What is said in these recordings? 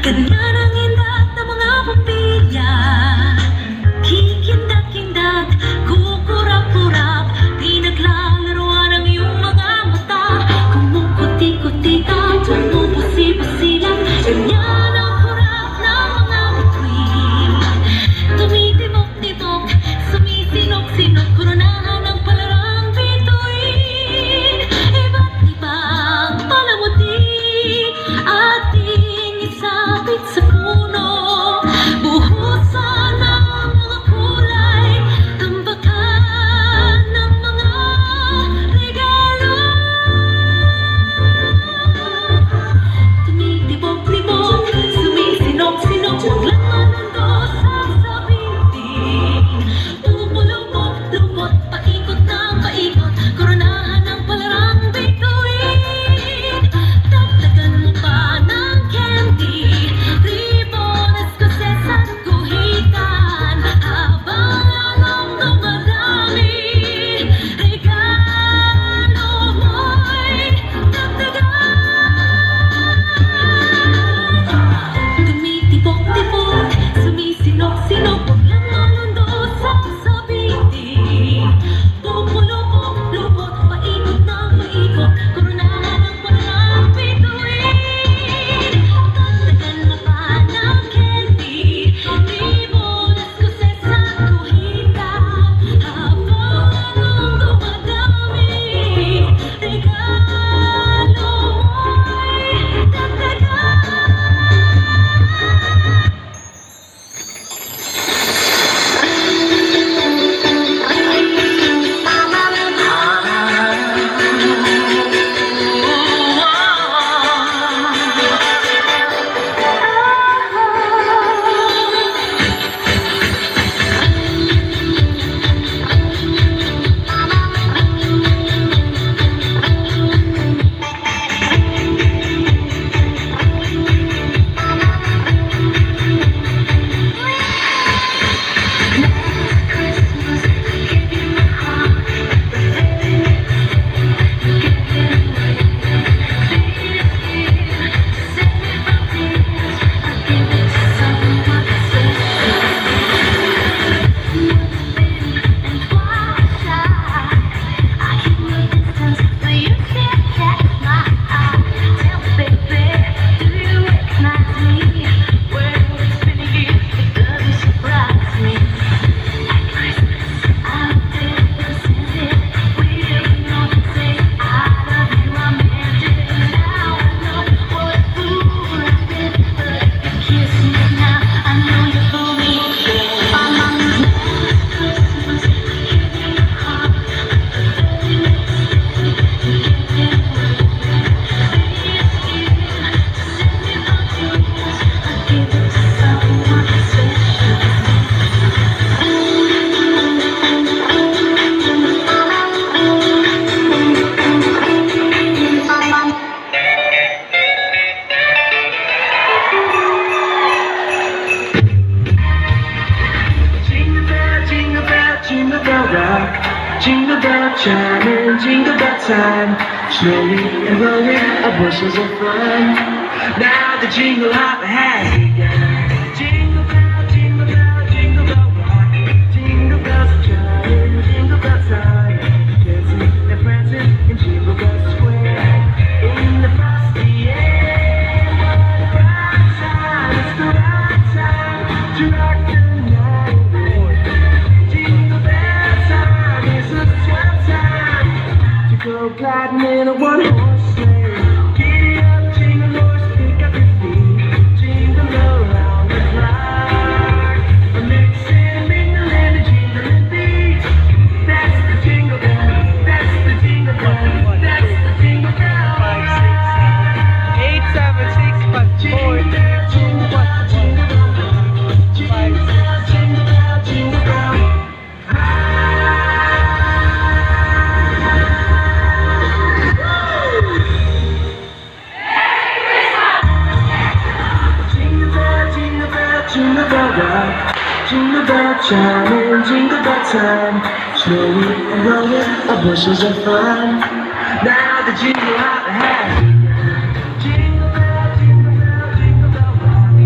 Ganyan ang indat ng mga pupilya, kikindat-kindat, kukurap-kurap, di naglalaroan ang iyong mga mata. Kumukuti-kuti ka, tumupusi-pusilang, ganyan ang kurap ng mga bituin. Tumitibok-tibok, sumisinok-sinok, koronahan ng palarang bituin. Iba't ibang palamuti, ating isabit sa puno. Buhusan ng mga kulay, tambakan ng mga regalo. Tumitibok-tibok, sumisinok-sinok, huwag lang manundo sa sabitin. Pupulupot-lupot, paikot ng paikot, koronahan ng palarang bituin. Dagdagan mo pa ng candy, ribon, escocés at guhitan, habang lalong dumadami, regalo mo'y dagdagan. Tumitibok-tibok, sumisinok-sinok, huwag lang manundo sa sabitin. Pupulupot-lupot, paikot ng paikot, koronahan ng palarang bituin. Dagdagan mo pa ng candy, ribon, escocés at guhitan, habang lalong dumadami, regalo mo'y dagdagan. Jingle bell rock, jingle bell chime and jingle bell time. Snowing and blowing our bushels of fun. Now the jingle hop has begun. Jingle bell, jingle bell, jingle bell rock. Jingle bells chime, jingle bell time. Dancing and prancing in Jingle Bell Square. In the frosty air, what a right time! It's the right time to rock the night away. Jingle bell time is a swell time to go gliding in a one-horse sleigh. Giddy up, jingle horse, pick up your feet. Jingle around the clock. A mixing, mingling, a jingling beat. That's the jingle bell, that's the jingle bell, that's the jingle bell. 5, 6, 7, 8, 7, 6, 5, 4, 3, 2, 1. Jingle bell, jingle bell, jingle bell. Jingle bell rock, jingle bell chime and jingle bell time. Snowing and blowing our bushels of fun. Now the jingle hop has begun. Jingle bell, jingle bell, jingle bell rock.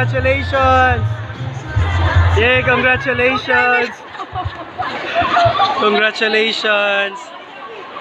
Congratulations! Yay, congratulations! Congratulations!